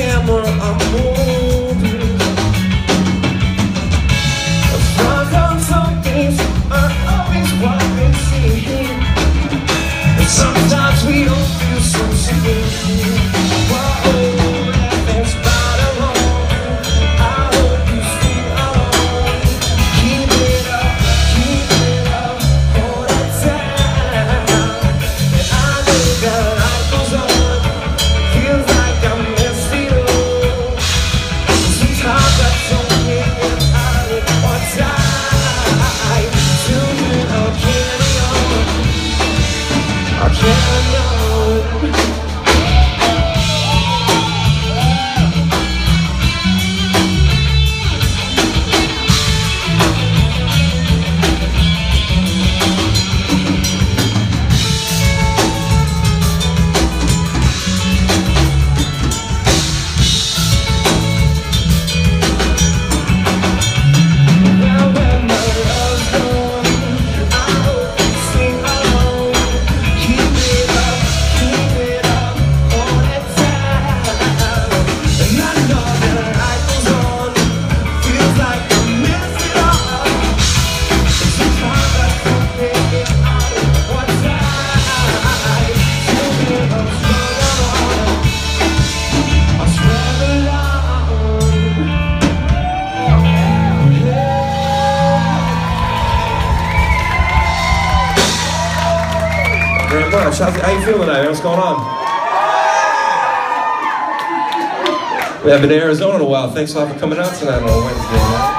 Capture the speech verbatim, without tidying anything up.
camera, I'm moving. Stars on some things are always what they see. And sometimes we don't feel so safe. Whoa, that's about alone. I hope you stay alone. Keep it up, keep it up all the time. And I know that life goes on. Feels like I'm missing you. Sometimes I don't get it out of one time. Till then I'll carry on. I'll carry on. Very much. How you feeling tonight? What's going on? We haven't been to Arizona in a while. Thanks a lot for coming out tonight on a Wednesday night.